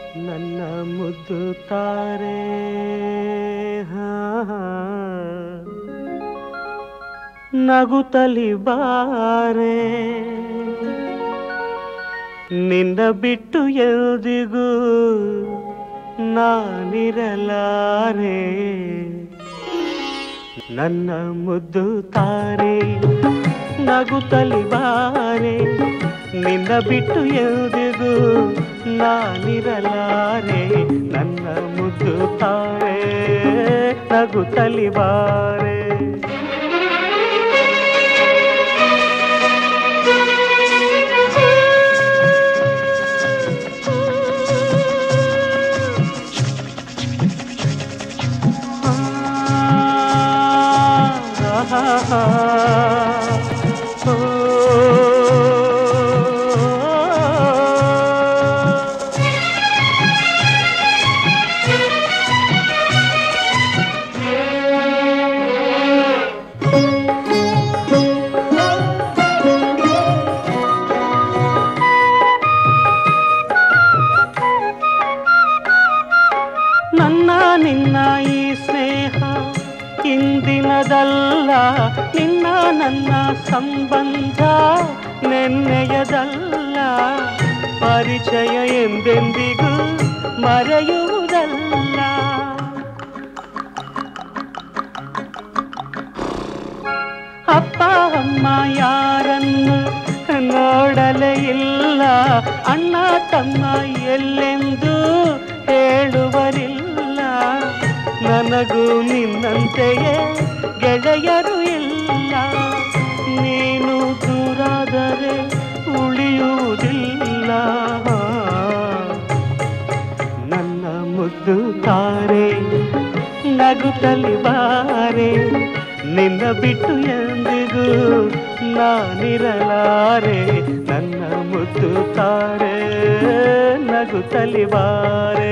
ನನ್ನ ಮುದ್ದು ತಾರೆ ನಗುತ್ತಲಿ ಬಾರೆ ನಿನ್ನ ಬಿಟ್ಟು ಎಂದಿಗೂ ನಾನಿರಲಾರೆ ನನ್ನ ಮುದ್ದು ತಾರೆ ನಗುತ್ತಲಿ ಬಾರೆ ನಿನ್ನ ಬಿಟ್ಟು ಎಂದಿಗೂ ನಾನಿರಲಾರೆ ನನ್ನ ಮುದ್ದು ತಾರೆ ನಗುತ್ತಲಿ ಬಾರೆ ನನ್ನ ನಿನ್ನ ಈ ಸ್ನೇಹ ಇಂದಿನದಲ್ಲ ನಿನ್ನ ನನ್ನ ಸಂಬಂಧ ನೆನ್ನೆಯದಲ್ಲ ಪರಿಚಯ ಎಂದೆಂದಿಗೂ ಮರೆಯುವುದಲ್ಲ ಅಪ್ಪ ಅಮ್ಮ ಯಾರನ್ನು ನೋಡಲೇ ಇಲ್ಲ ಅಣ್ಣ ತಮ್ಮ ಎಲ್ಲೆಂದು ಹೇಳುವರಿಲ್ಲ ನನಗೂ ನಿನ್ನಂತೆಯೇ ಗೆಳೆಯರು ಇಲ್ಲ ನೀನು ದೂರಾದರೆ ಉಳಿಯುವುದಿಲ್ಲ ನನ್ನ ಮುದ್ದು ತಾರೆ ನಗುತ್ತಲಿ ಬಾರೆ ನಿನ್ನ ಬಿಟ್ಟು ಎಂದಿಗೂ ನಾನಿರಲಾರೆ ನನ್ನ ಮುದ್ದು ತಾರೆ ನಗುತ್ತಲಿ ಬಾರೆ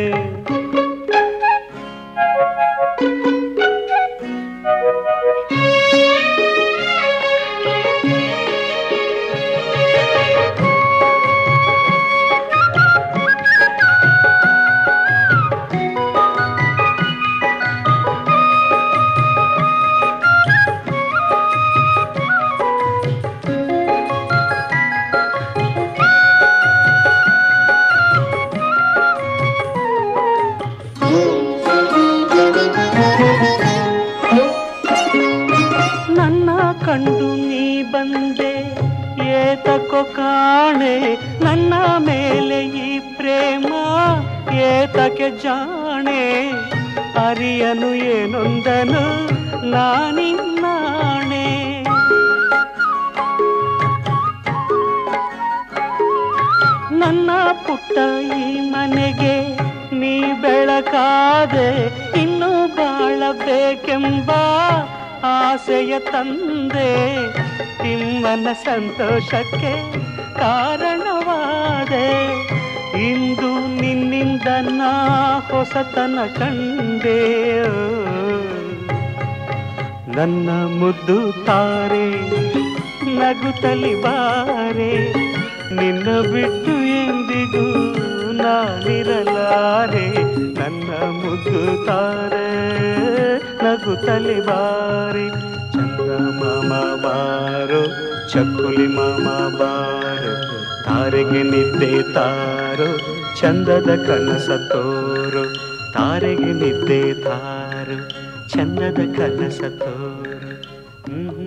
ಕಂಡು ನೀ ಬಂದೆ ಏತಕೋ ಕಾಣೆ ನನ್ನ ಮೇಲೆ ಈ ಪ್ರೇಮ ಏತಕ್ಕೆ ಜಾಣೆ ಅರಿಯನು ಏನೊಂದನು ನಾನಿನ್ನಾಣೆ ನನ್ನ ಪುಟ್ಟ ಈ ಮನೆಗೆ ನೀ ಬೆಳಕಾದೆ ಇನ್ನೂ ಬಾಳಬೇಕೆಂಬ ಆಸೆಯ ತಂದೆ ತಿಮ್ಮನ ಸಂತೋಷಕ್ಕೆ ಕಾರಣವಾದೆ ಇಂದು ನಿನ್ನಿಂದ ನಾ ಹೊಸತನ ಕಂಡೆ ನನ್ನ ಮುದ್ದು ತಾರೆ ನಗುತ್ತಲಿ ಬಾರೆ ನಿನ್ನ ಬಿಟ್ಟು ಎಂದಿಗೂ ನಾನಿರಲಾರೆ ನನ್ನ ಮುದ್ದು ತಾರೆ ನಗುತ್ತಲಿ ಬಾರೆ ಚಂದ ಮಾಮ ಬಾರೋ ಚಕ್ಕುಲಿ ಮಾಮ ಬಾರೋ ತಾರೆಗೆ ನಿದ್ದೆ ತಾರೋ ಚಂದದ ಕನಸ ತೋರು ತಾರೆಗೆ ನಿದ್ದೆ ತಾರೋ ಚಂದದ ಕನಸ ತೋರು